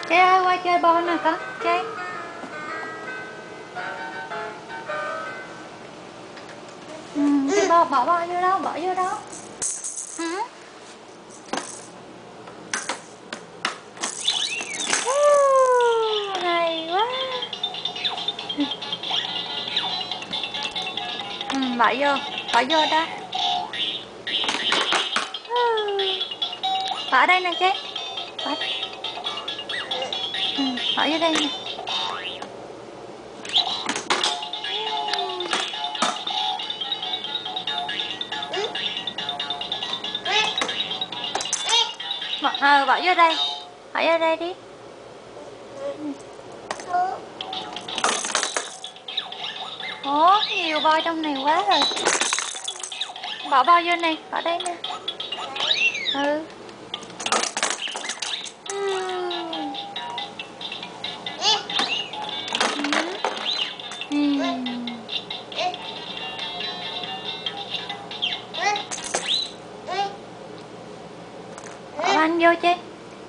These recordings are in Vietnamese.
Chơi ơi, qua chơi ball nè con, chơi. Cái ball bỏ ball vô đâu, bỏ vô đâu. Hay quá. Bỏ vô đó. Bỏ ở đây nè chơi. Bỏ vô đây nè. Bỏ vô đây. Bỏ vô đây đi. Ồ, nhiều ball trong này quá rồi. Bỏ ball vô này, bỏ đây nè. Bỏ banh vô chơi.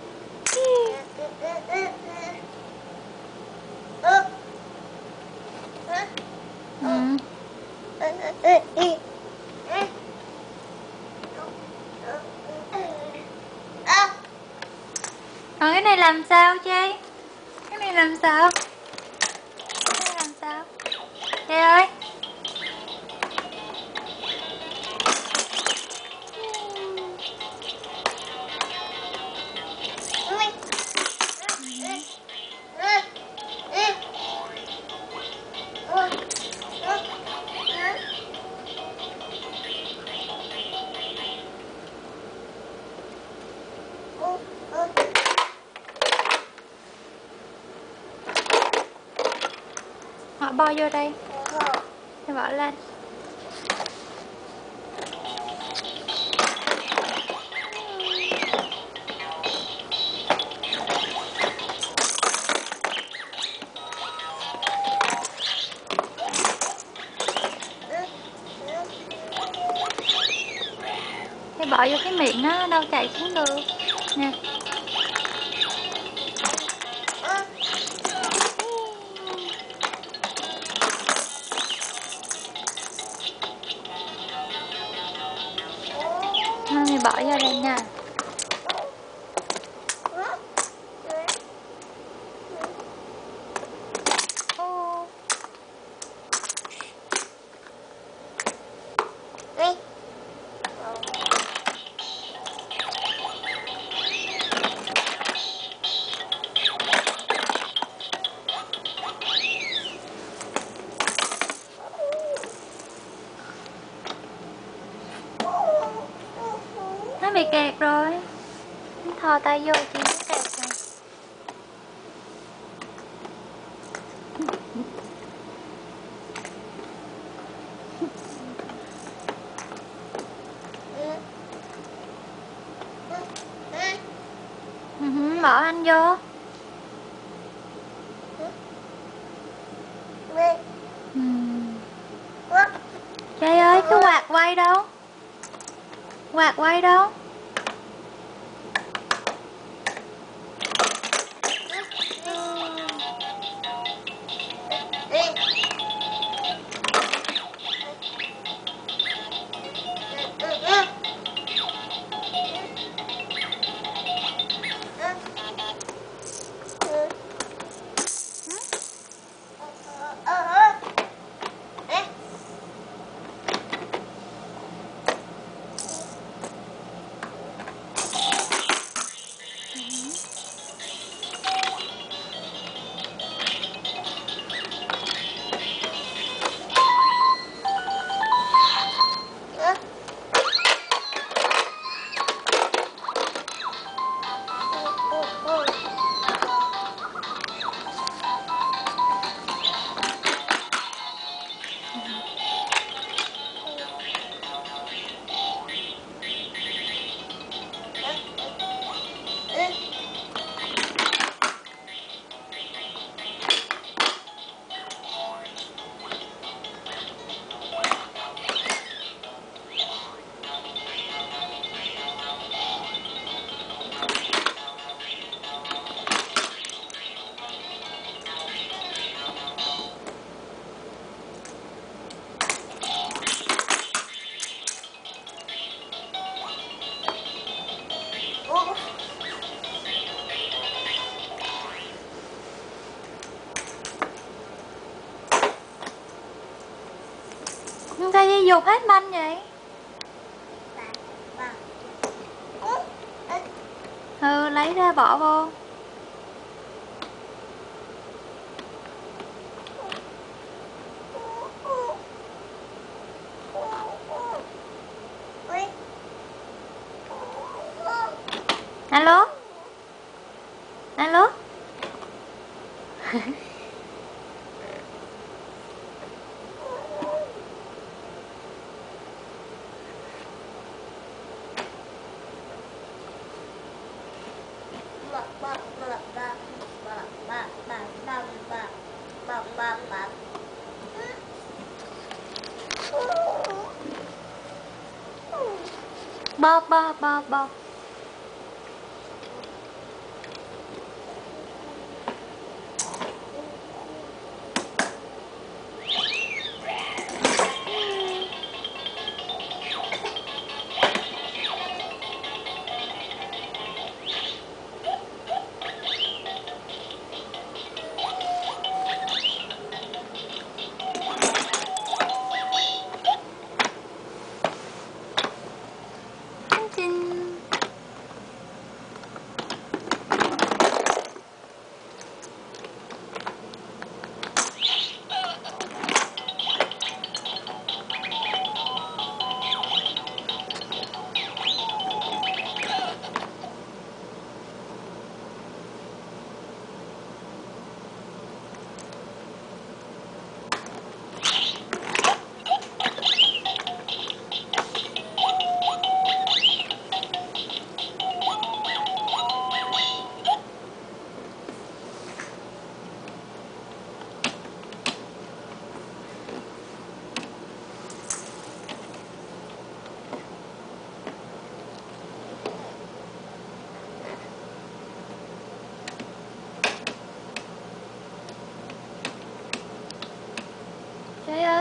Còn cái này làm sao chơi? Cái này làm sao? Cái này làm sao? Chơi ơi. Họ bo vô đây. Để bỏ lên. Để bỏ vô cái miệng nó đâu chạy xuống được nè. Mình bỏ vô đây nha. Nó bị kẹt rồi. Thò tay vô chị nó kẹt rồi. Bỏ anh vô. Trời ơi, cái quạt quay đâu? Quạt quay đâu? chi dục hết manh vậy? Ừ, lấy ra bỏ vô. Alo? Alo? Bóp bóp bóp bóp. Trời